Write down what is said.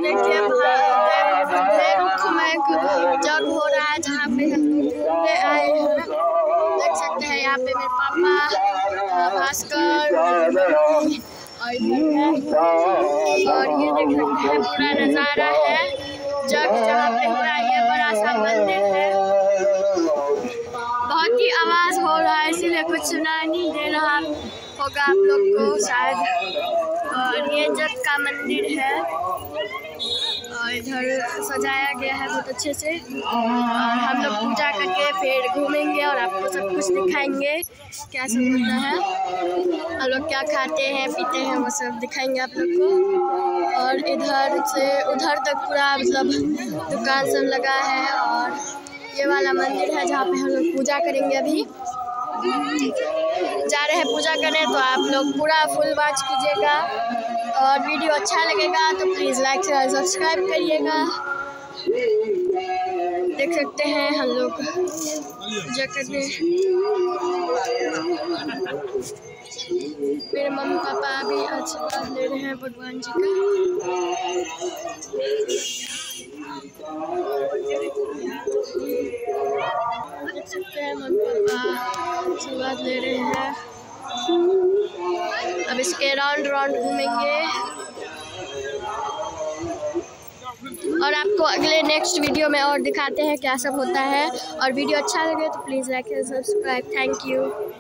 देखिए रुख में एक जग हो रहा है जहाँ पे हम घूमने आए हैं। देख सकते हैं यहाँ पे मेरे पापा भास्कर और ये देख सकते हैं पूरा नज़ारा है जग जहाँ पे हो रहा है। ये बड़ा सा मंदिर है, बहुत ही आवाज़ हो रहा है इसीलिए कुछ सुनाई नहीं दे रहा होगा आप लोग को शायद। और ये जग का मंदिर है और इधर सजाया गया है बहुत अच्छे से। और हम लोग पूजा करके फिर घूमेंगे और आपको सब कुछ दिखाएंगे क्या सब होता है, हम लोग क्या खाते हैं पीते हैं वो सब दिखाएंगे आप लोग को। और इधर से उधर तक पूरा मतलब दुकान सब लगा है और ये वाला मंदिर है जहाँ पे हम लोग पूजा करेंगे। अभी जा रहे हैं पूजा करने, तो आप लोग पूरा फुल वॉच कीजिएगा और वीडियो अच्छा लगेगा तो प्लीज़ लाइक शेयर सब्सक्राइब करिएगा। देख सकते हैं हम लोग जगह में मेरे मम्मी पापा अभी आशीर्वाद ले रहे हैं भगवान जी का। देख सकते हैं मम्मी पापा आशीर्वाद ले रहे हैं। अब इसके राउंड राउंड घूमेंगे और आपको अगले नेक्स्ट वीडियो में और दिखाते हैं क्या सब होता है। और वीडियो अच्छा लगे तो please like and subscribe. Thank you.